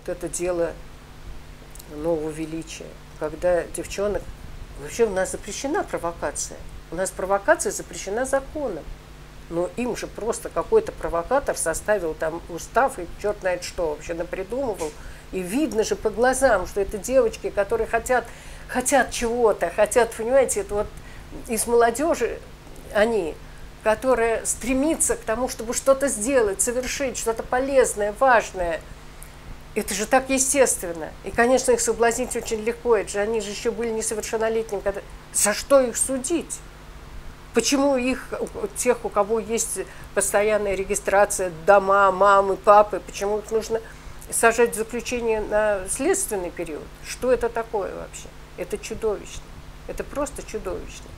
вот это дело нового величия, когда девчонок... Вообще у нас запрещена провокация. У нас провокация запрещена законом. Но им же просто какой-то провокатор составил там устав и черт знает что вообще напридумывал. И видно же по глазам, что это девочки, которые хотят чего-то, хотят, понимаете, это вот из молодежи они, которая стремится к тому, чтобы что-то сделать, совершить, что-то полезное, важное. Это же так естественно. И, конечно, их соблазнить очень легко. Это же они же еще были несовершеннолетними. За что их судить? Почему их, тех, у кого есть постоянная регистрация, дома, мамы, папы, почему их нужно сажать в заключение на следственный период? Что это такое вообще? Это чудовищно. Это просто чудовищно.